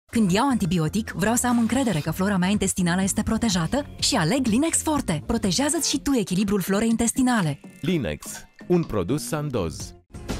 Când iau antibiotic, vreau să am încredere că flora mea intestinală este protejată și aleg Linex Forte. Protejează-ți și tu echilibrul florei intestinale. Linex, un produs Sandoz.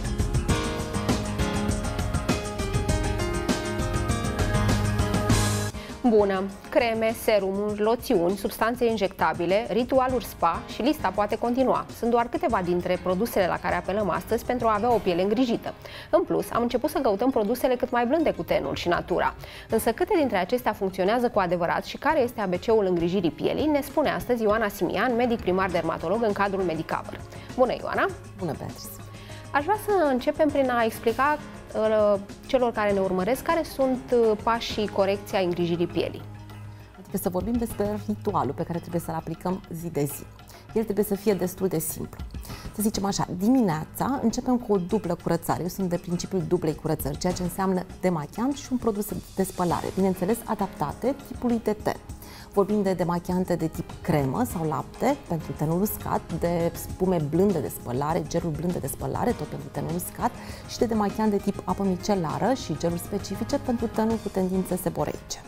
Bună! Creme, serumuri, loțiuni, substanțe injectabile, ritualuri spa și lista poate continua. Sunt doar câteva dintre produsele la care apelăm astăzi pentru a avea o piele îngrijită. În plus, am început să căutăm produsele cât mai blânde cu tenul și natura. Însă câte dintre acestea funcționează cu adevărat și care este ABC-ul îngrijirii pielii, ne spune astăzi Ioana Simian, medic primar dermatolog în cadrul Medicover. Bună, Ioana! Bună, Beatrice! Aș vrea să începem prin a explica celor care ne urmăresc care sunt pașii corecției îngrijirii pielii. Adică să vorbim despre ritualul pe care trebuie să-l aplicăm zi de zi. El trebuie să fie destul de simplu. Să zicem așa, dimineața începem cu o dublă curățare. Eu sunt de principiul dublei curățări, ceea ce înseamnă demachiant și un produs de spălare, bineînțeles adaptate tipului de ten. Vorbim de demachiante de tip cremă sau lapte pentru tenul uscat, de spume blânde de spălare, geluri blânde de spălare, tot pentru tenul uscat, și de demachiant de tip apă micelară și geluri specifice pentru tenul cu tendințe seborreice.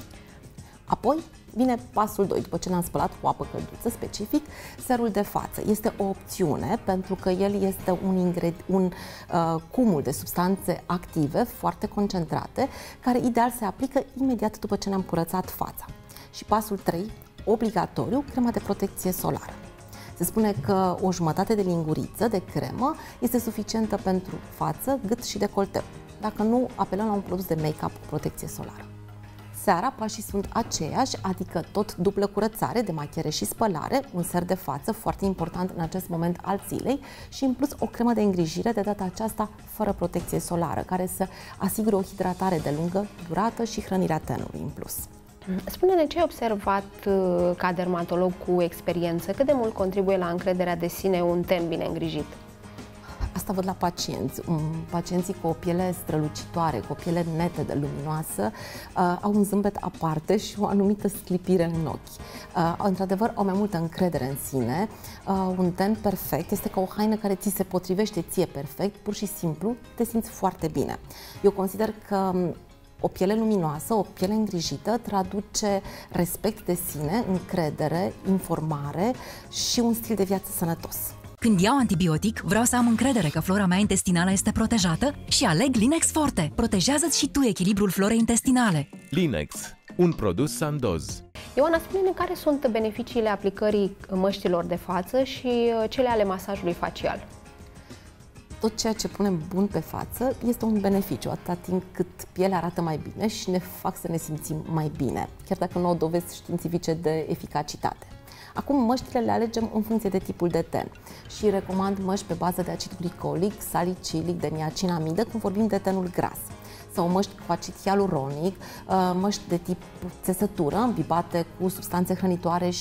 Apoi vine pasul 2, după ce ne-am spălat cu apă călduță specific, serul de față. Este o opțiune pentru că el este un cumul de substanțe active foarte concentrate, care ideal se aplică imediat după ce ne-am curățat fața. Și pasul 3, obligatoriu, crema de protecție solară. Se spune că o jumătate de linguriță de cremă este suficientă pentru față, gât și decolteu. Dacă nu, apelăm la un produs de make-up cu protecție solară. Seara, pașii sunt aceiași, adică tot dublă curățare, demachiere și spălare, un ser de față, foarte important în acest moment al zilei, și în plus o cremă de îngrijire, de data aceasta fără protecție solară, care să asigure o hidratare de lungă durată și hrănirea tenului în plus. Spune-ne ce ai observat ca dermatolog cu experiență, cât de mult contribuie la încrederea de sine un ten bine îngrijit? Asta văd la pacienți. Pacienții cu o piele strălucitoare, cu o piele netă de luminoasă, au un zâmbet aparte și o anumită sclipire în ochi. Într-adevăr, au mai multă încredere în sine. Un ten perfect este ca o haină care ți se potrivește ție perfect, pur și simplu te simți foarte bine. Eu consider că o piele luminoasă, o piele îngrijită traduce respect de sine, încredere, informare și un stil de viață sănătos. Când iau antibiotic, vreau să am încredere că flora mea intestinală este protejată și aleg Linex Forte. Protejează-ți și tu echilibrul florei intestinale. Linex, un produs Sandoz. Ioana, spune-ne care sunt beneficiile aplicării măștilor de față și cele ale masajului facial. Tot ceea ce punem bun pe față este un beneficiu, atâta timp cât pielea arată mai bine și ne fac să ne simțim mai bine, chiar dacă nu au dovezi științifice de eficacitate. Acum, măștile le alegem în funcție de tipul de ten și recomand măști pe bază de acid glicolic, salicilic, de niacinamidă, când vorbim de tenul gras, sau măști cu acid hialuronic, măști de tip țesătură, îmbibate cu substanțe hrănitoare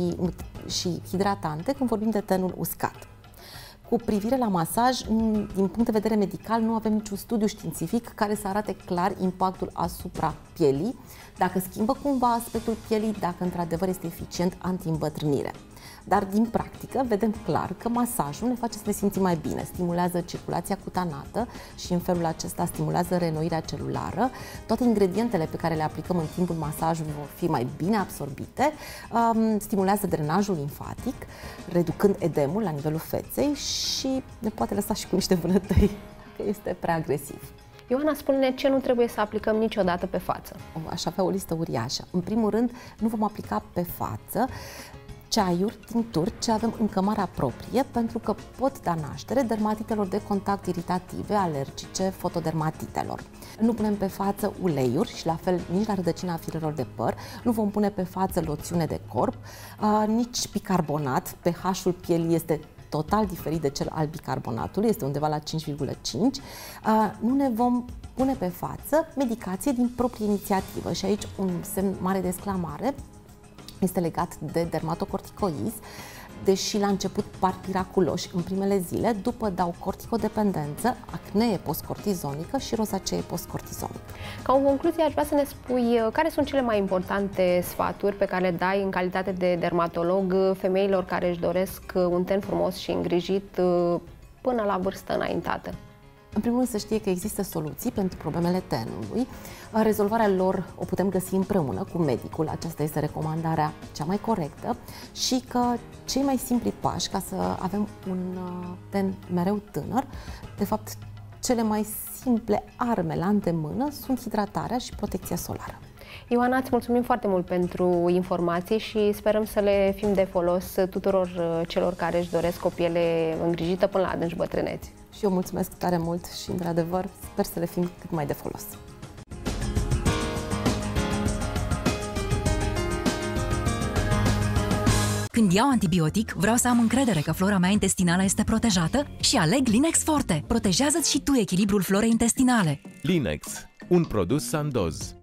și hidratante, când vorbim de tenul uscat. Cu privire la masaj, din punct de vedere medical, nu avem niciun studiu științific care să arate clar impactul asupra pielii, dacă schimbă cumva aspectul pielii, dacă într-adevăr este eficient anti-îmbătrânire. Dar din practică vedem clar că masajul ne face să ne simțim mai bine, stimulează circulația cutanată și în felul acesta stimulează reînnoirea celulară. Toate ingredientele pe care le aplicăm în timpul masajului vor fi mai bine absorbite, stimulează drenajul limfatic, reducând edemul la nivelul feței și ne poate lăsa și cu niște vânătăi, dacă este prea agresiv. Ioana, spune-ne ce nu trebuie să aplicăm niciodată pe față. Aș avea o listă uriașă. În primul rând, nu vom aplica pe față ceaiuri, tincturi ce avem în cămara proprie, pentru că pot da naștere dermatitelor de contact iritative, alergice, fotodermatitelor. Nu punem pe față uleiuri și la fel nici la rădăcina firelor de păr. Nu vom pune pe față loțiune de corp, nici bicarbonat. pH-ul pielii este total diferit de cel al bicarbonatului, este undeva la 5,5. Nu ne vom pune pe față medicație din proprie inițiativă și aici un semn mare de exclamare este legat de dermatocorticoizi, deși la început par miraculoși în primele zile, după dau corticodependență, acnee postcortizonică și rozacee postcortizonică. Ca o concluzie, aș vrea să ne spui care sunt cele mai importante sfaturi pe care le dai în calitate de dermatolog femeilor care își doresc un ten frumos și îngrijit până la vârstă înaintată. În primul rând să știe că există soluții pentru problemele tenului. Rezolvarea lor o putem găsi împreună cu medicul, aceasta este recomandarea cea mai corectă, și că cei mai simpli pași ca să avem un ten mereu tânăr, de fapt cele mai simple arme la îndemână sunt hidratarea și protecția solară. Ioana, îți mulțumim foarte mult pentru informații și sperăm să le fim de folos tuturor celor care își doresc o piele îngrijită până la adânci bătrâneți. Și eu mulțumesc tare mult și, într-adevăr, sper să le fim cât mai de folos. Când iau antibiotic, vreau să am încredere că flora mea intestinală este protejată și aleg Linex Forte. Protejează-ți și tu echilibrul florei intestinale. Linex, un produs Sandoz.